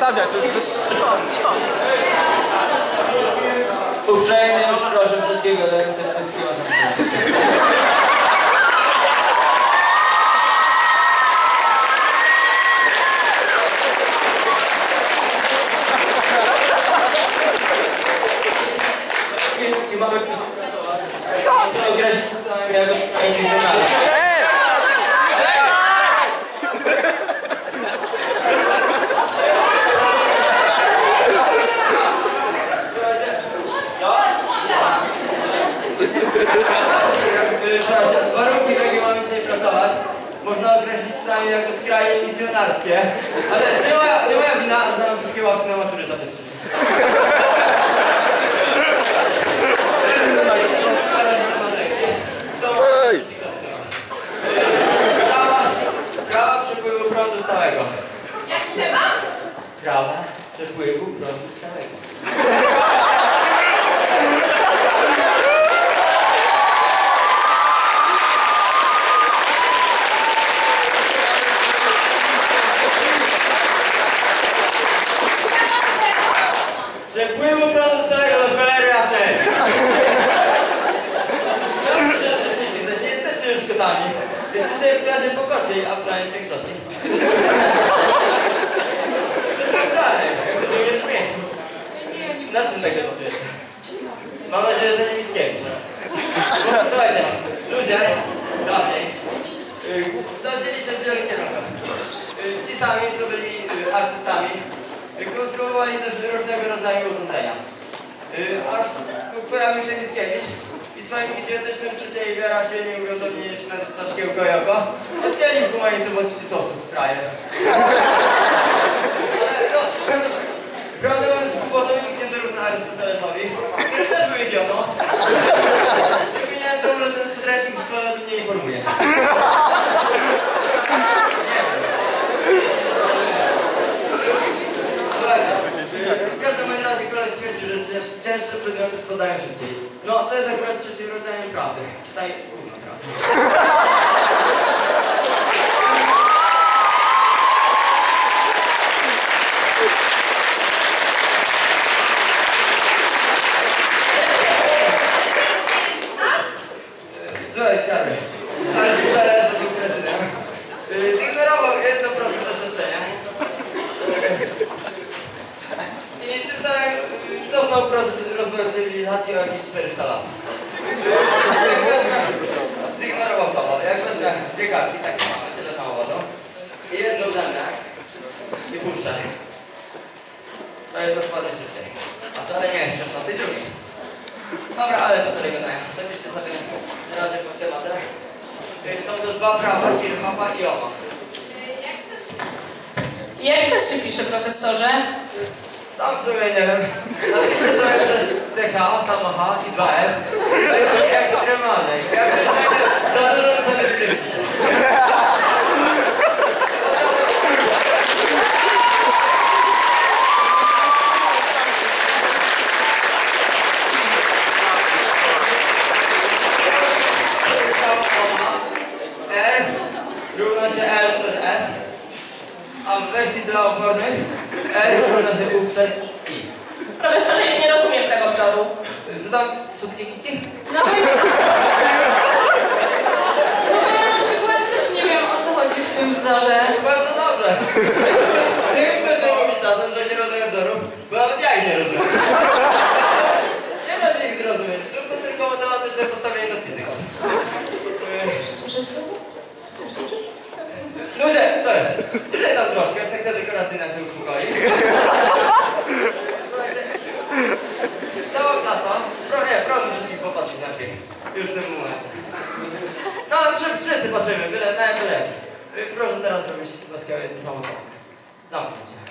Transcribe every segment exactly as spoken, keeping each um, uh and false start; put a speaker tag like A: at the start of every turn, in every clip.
A: przedstawiać, to jest cicho, cicho.
B: Uprzejmie już proszę wszystkiego do Encyklopejskiego Zamknięcia. I mamy tu określić jako indywidualne. Warunki, w jakich mamy dzisiaj pracować, można określić przynajmniej jako skraje misjonarskie, ale nie moja, nie moja wina, że nam wszystkie łapki na matury zapieprzyli.
A: Stój!
B: Prawa, prawa przepływu prądu stałego.
C: Jaki temat?
B: Prawa przepływu prądu stałego. Przepływu prądu stałego do cholery jasnej. Nie jesteście już kotami. Jesteście w plaży pokociej, a przynajmniej w większości. Na czym tak debatujecie? Mam nadzieję, że nie Mickiewicz. Słuchajcie, ludzie dawniej znaleźli się w wielu kierunkach. Ci sami, co byli artystami, konstruowali też różnego rodzaju urządzenia. Aż pojawił się Mickiewicz i swoim idiotycznym czucie i wiara silnie ugotownili na szkiełko Joko, oddzielił humanistów od ścisłowców w kraje. Prawdę mówiąc, głupotą nigdzie dorówna Arystotelesowi, który też był idiotą. Tylko nie wiem, czemu ten podręcznik w szkole o tym nie informuje. Nie wiem. Słuchajcie, w każdym razie koleś stwierdził, że cięższe przedmioty spadają szybciej. No, co jest akurat trzecim rodzajem prawdy? Czytaj gówno prawdy. Słuchaj, skarby, ale się udaje, że był kredytem. Zignorował jedno proste doświadczenie. I tym samym cofnął proces rozwoju cywilizacji o jakieś czterysta lat. Zignorował to, jak wezmę dwie kartki, tak mamy, tyle samo wodą. I jedną zemnę. I puszczę. To jedno spadnie szybciej. A wcale nie jest ciężko tej drugiej. Dobra, ale to tyle gadania. Zapiszcie sobie na razie pod tematem. Są to dwa prawa, Kirchhoffa i Ohma.
C: Jak to się pisze, profesorze?
B: Sam w sumie nie wiem. Napiszę sobie przez C H, samo H i dwa F. To jest ekstremalne. Ja za dużo sobie skrypcie. Równa się L przez S, a w wersji dla opornych L równa się U przez I.
C: Profesorze, ja nie rozumiem tego wzoru.
B: Co tam? Sutki kiki?
C: No bo... no bo ja na przykład też nie wiem, o co chodzi w tym wzorze.
B: Bardzo dobrze. Nie wiem, kto mówi czasem, że nie rozumiem wzorów, bo nawet ja ich nie rozumiem. Nie da się ich zrozumieć. Trudno tylko matematyczne postawienie do fizyki.
C: Słyszysz to?
B: Ludzie, co jest? Czytaj tam troszkę, sekcja dekoracyjna się uspokoi. Słuchajcie, cała klasa, proszę, proszę wszystkich popatrzeć na pięć. Już w tym momencie. No, wszyscy patrzymy, byle, na byle. Proszę teraz robić łaskawie to samo co. Zamknąć się.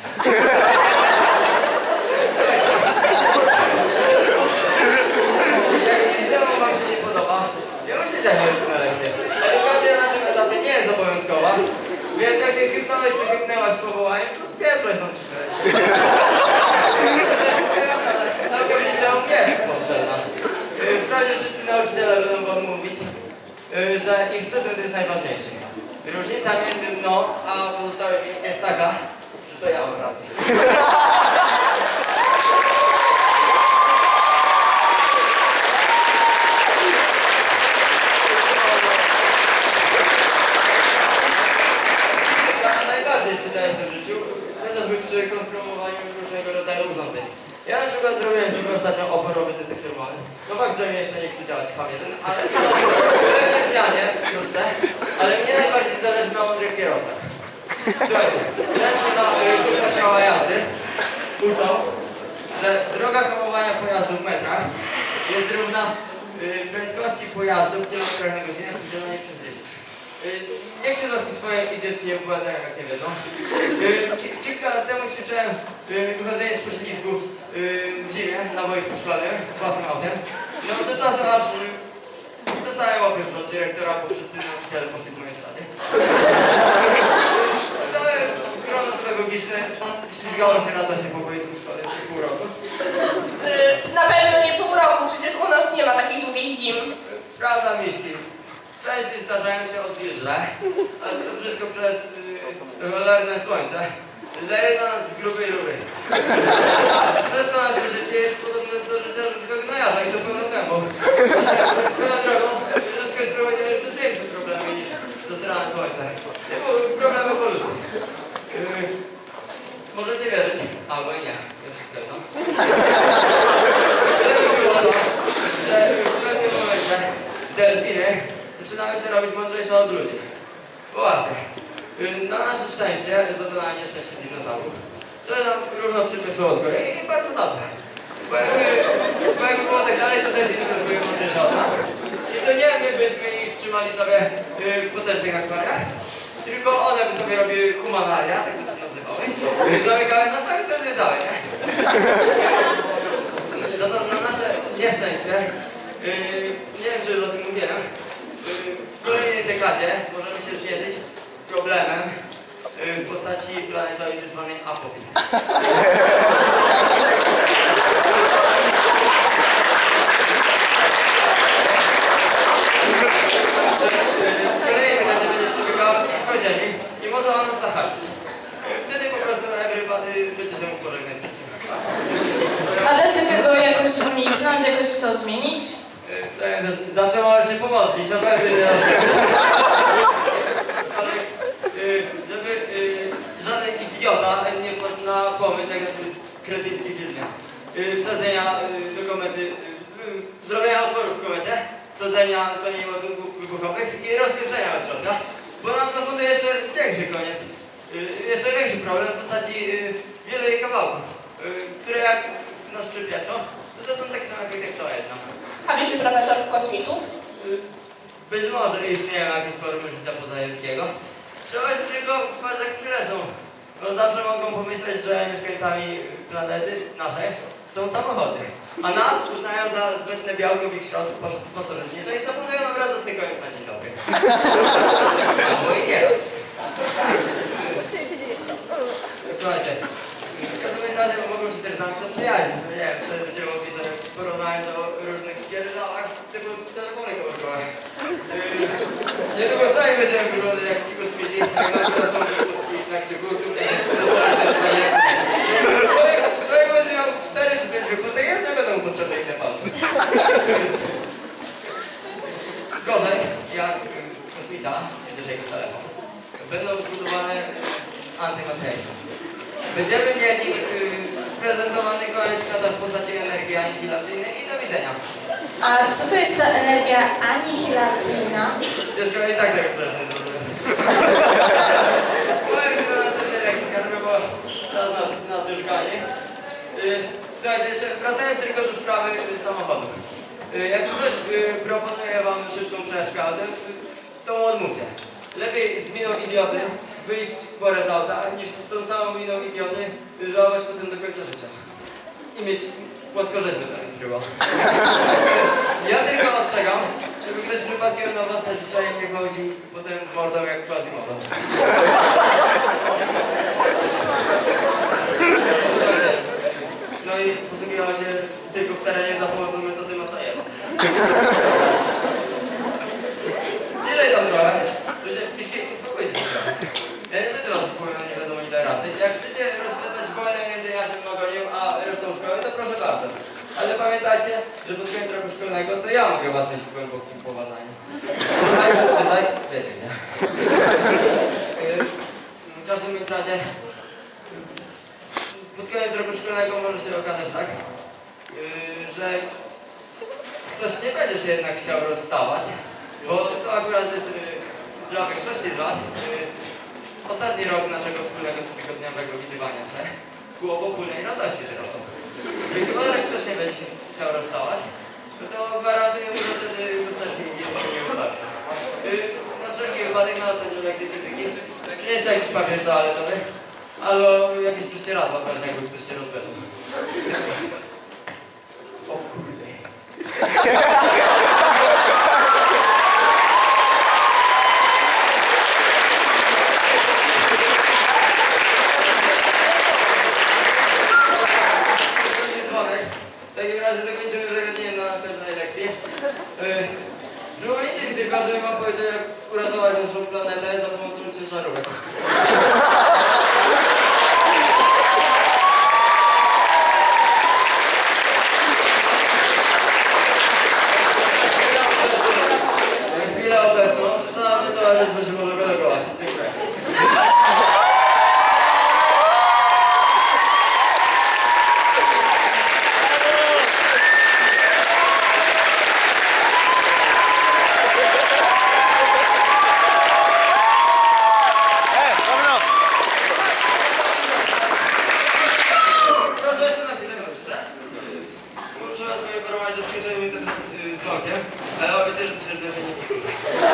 B: Jak widzę, wam się nie podoba, ja bym siedział nie robić na lekcję. Edukacja na tym etapie nie jest obowiązkowa, więc jak się chytnąłeś czy chytnęłaś z powołaniem, to spieprzać na czytać. Nauka w liceum jest potrzebna. Wprawdzie wszyscy nauczyciele będą wam mówić, że ich przedmiot jest najważniejszy. Różnica między mną a pozostałymi jest taka, że to ja mam rację. Najbardziej przydaje się w życiu, chociażby przy konstruowaniu różnego rodzaju urządzeń. Ja na przykład zrobiłem tylko ostatnio oporowy detektor mowy. No fakt, że mi jeszcze nie chce działać H jeden, ale nie zmianie wkrótce, ale mnie najbardziej zależy na mądrych kierowcach. Słuchajcie, często na kursach ciała jazdy uczą, że droga hamowania pojazdu w metrach jest równa y, prędkości pojazdu w kilometrach na godzinę podzielonej przez dziesięć. Niech się zobaczy swoje idioci nie opowiadają, jak nie wiedzą. Yy, kilka lat temu ćwiczyłem yy, wychodzenie z poślizgu yy, w zimie na boisku szkolnym własnym autem. No do czasu aż yy, dostałem opiew od dyrektora, bo wszyscy nauczyciele poszli w moje ślady. Całe grono pedagogiczne ślizgało się na taśmie po boisku szkolnym przez pół roku.
A: Yy, na pewno nie pół roku, przecież u nas nie ma takich długich zim.
B: Prawda, Miśki? Częściej zdarzają się odwilże, ale to wszystko przez yy, cholerne słońce. Zajeżdża nas z grubej rury. Przez to nasze życie jest podobne do życia ludzkiego gnojarza i to pełną gębą. Swoją drogą, ludzkie zdrowie nie jest też większe problemy niż dosrane słońce. Typu problem ewolucji. Yy, możecie wierzyć, albo i nie. Ja wszystko jedno. Że w pewnym momencie delfiny zaczynają się robić mądrzejsze od ludzi. Bo właśnie, na nasze szczęście, za to na nieszczęście dinozaurów, to nam równo przypieprzyło z góry i bardzo dobrze. Bo jakby, bo jakby było tak dalej, to delfiny też były mądrzejsze od nas. I to nie my byśmy ich trzymali sobie w potężnych akwariach, tylko one by sobie robiły humanaria, tak by się nazywały, i zamykały nas tak i sobie zwiedzały, nie? Za to na nasze nieszczęście, yy, nie wiem, czy już o tym mówiłem, w kolejnej dekadzie możemy się zmierzyć z problemem w postaci planetoidy zwanej Apopis. W kolejnej dekadzie będzie przebiegała blisko Ziemi i może ona nas zahaczyć. Wtedy po prostu everybody będzie się mógł pożegnać z życiem.
C: A da się tego jakoś uniknąć, jakoś to zmienić?
B: Zawsze możesz się pomodlić, na pewno nie. Ale żeby żaden idiota nie wpadł na pomysł, jak na tym kretyńskim filmie, wsadzenia do komety, zrobienia otworów w komecie, wsadzenia koniec ładunków wybuchowych i rozpieprzenia od środka, bo nam to funduje jeszcze większy koniec, jeszcze większy problem w postaci wielu jej kawałków, które jak nas przypieczą, to są takie same efekty jak cała jedna.
A: A wiesz, że profesor kosmitów?
B: Być może istnieją jakieś formy życia pozaziemskiego. Trzeba się tylko wpaść jak przylecą. Bo zawsze mogą pomyśleć, że mieszkańcami planety naszej są samochody. A nas uznają za zbędne białko w ich środku pasożytnicze i zaponują nam radosny koniec na dzień dobry. Albo i nie. Słuchajcie, w każdym razie mogą się też z nami zaprzyjaźnić. Nie wiem, wtedy będziemy mogli sobie porównać do różnych pierdołach typu telefony komórkowe. Yy, niedługo sami będziemy wyglądać jak ci kosmici, jak na telefony pustki na kciuku. Człowiek będzie miał cztery czy pięć wypustek, jak nie będą mu potrzebne inne palce. Gorzej, jak kosmita, jedziesz jego telefon, będą zbudowane antymaterie. Będziemy mieli yy, prezentowany koniec świata w postaci energii anihilacyjnej i do widzenia.
C: A co to jest ta energia anihilacyjna?
B: Dziecko i tak tego też nie zrozumiałem. Powiem, że na następnej lekcji, bo czas nas, nas już gani. Yy, słuchajcie, jeszcze wracając tylko do sprawy yy, samochodów. Yy, jak ktoś yy, proponuje wam szybką przeszkodę, to mu odmówcie. Lepiej z miną idioty wyjść w porę z auta, niż z tą samą miną idioty żałować potem do końca życia. I mieć płaskorzeźbę sami z grubą. Ja tylko ostrzegam, żeby ktoś przypadkiem na własne życzenie nie chodził potem z mordą jak Quasimodo. No i posługiwał się tylko w terenie za pomocą metody Macajewa. Dzielej tam trochę. Ludzie, uspokójcie się trochę. Ja nie będę was wpływał nie wiadomo ile razy. Jak chcecie pamiętajcie, że pod koniec roku szkolnego to ja mogę was mieć w głębokim poważaniu. Czytaj, czytaj, wiecie gdzie. W każdym bądź razie pod koniec roku szkolnego może się okazać tak, że ktoś nie będzie się jednak chciał rozstawać, bo to akurat jest dla większości z was ostatni rok naszego wspólnego cotygodniowego widywania się ku obopólnej radości zresztą. I chyba, że ktoś nie będzie się chciał rozstawać, no to gwarantuję mu, że wtedy chusteczki nie nie ustawię. Na wszelki wypadek na ostatnią lekcję fizyki przynieście jakiś papier toaletowy albo jakieś prześcieradła, właśnie jakby ktoś się rozbierał. O kurde. W takim razie dokończymy zagadnienie na następnej lekcji. Yy, Przypomnijcie mi tylko, że wam powiedział, jak uratować naszą planetę za pomocą ciężarówek. Chwilę obecną, szanowny towarzystwo się może kolegować. Dziękuję. Muszę was poinformować, że skończyłem mi to przed dzwonkiem, ale obiecuję, że się źle nie